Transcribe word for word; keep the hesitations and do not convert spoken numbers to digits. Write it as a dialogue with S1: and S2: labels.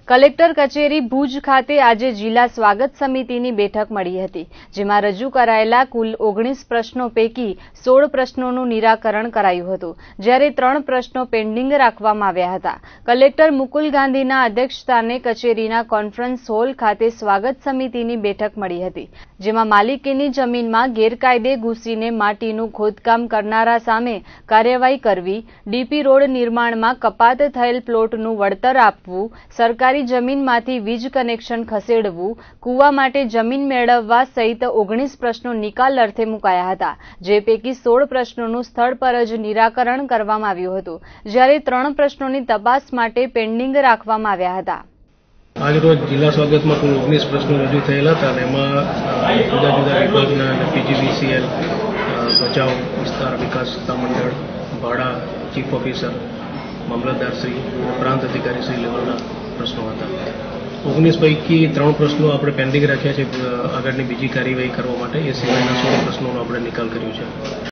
S1: Collector કચેરી ભુજ ખાતે આજે જિલ્લા સ્વાગત સમિતિની બેઠક મળી હતી, જેમાં રજૂ કરાયેલા કુલ ઓગણીસ પ્રશ્નો પૈકી સોળ પ્રશ્નોનું નિરાકરણ કરાયું હતું, જ્યારે ત્રણ પ્રશ્નો પેન્ડિંગ રાખવામાં આવ્યા હતા. કલેક્ટર મુકુલ ગાંધીના અધ્યક્ષસ્થાને કચેરીના કોન્ફરન્સ હોલ ખાતે સ્વાગત સમિતિની બેઠક મળી હતી, જેમાં માલિકીની જમીનમાં ગેરકાયદે ઘૂસીને માટીનું ખોદકામ કરનારા સામે કાર્યવાહી કરવી, ડીપી રોડ નિર્માણમાં કપાત થયેલ પ્લોટનું વળતર આપવું, સરકારી જમીનમાંથી વીજ કનેક્શન ખસેડવું, કૂવા માટે જમીન મેળવવા સહિત ઓગણીસ પ્રશ્નો નિકાલ અર્થે મુકાયા હતા, જે પૈકી સોળ પ્રશ્નોનું સ્થળ પર જ નિરાકરણ કરવામાં આવ્યું હતું, જ્યારે ત્રણ પ્રશ્નોની તપાસ માટે પેન્ડિંગ રાખવામાં આવ્યા હતા.
S2: આજરોજ જિલ્લા સ્વાગતમાં કુલ ઓગણીસ પ્રશ્નો રજૂ થયેલા હતા અને એમાં જુદા જુદા વિભાગના અને પીજીવીસીએલ, બચાવ વિસ્તાર વિકાસ સત્તામંડળ, ભાડા, ચીફ ઓફિસર, મામલતદારશ્રી, પ્રાંત અધિકારીશ્રી લેવલના પ્રશ્નો હતા. ઓગણીસ પૈકી ત્રણ પ્રશ્નો આપણે પેન્ડિંગ રાખ્યા છે આગળની બીજી કાર્યવાહી કરવા માટે. એ સિવાયના સોળ પ્રશ્નોનો આપણે નિકાલ કર્યો છે.